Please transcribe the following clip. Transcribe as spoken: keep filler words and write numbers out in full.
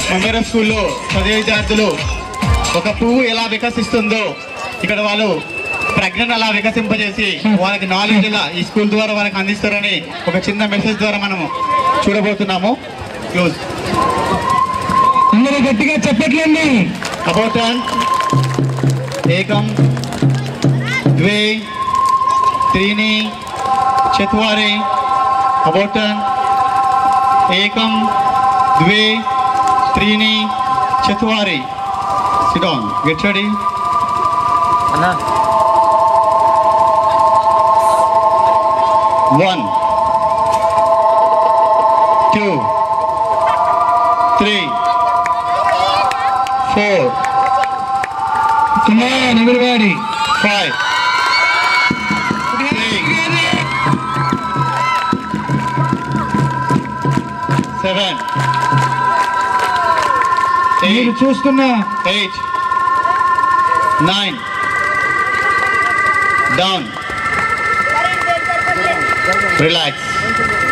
Memorial స్కూల్లో చదివే విద్యార్థులు ఒక పువ్వు ఎలా వికసిస్తుందో ఇక్కడ వాళ్ళు ప్రజ్ఞను అలా వికసింపజేసి వాళ్ళకి నాలెడ్జ్ ఇలా ఈ స్కూల్ ద్వారా వాళ్ళకి అందిస్తారని ఒక చిన్న మెసేజ్ ద్వారా మనము చూడబోతున్నాము. క్లోజ్. అందరూ గట్టిగా చెప్పట్లండి. అబౌట్ ఏకం ద్వే త్రీని చత్వారి. అబౌట్ ఏకం ద్వే త్రీని చత్వారి. Sit down. Get ready. Anna. One, two, three, four. Come on, everybody. Five. Six. Seven. మీరు చూస్తున్న Eight. Nine. Down. Relax.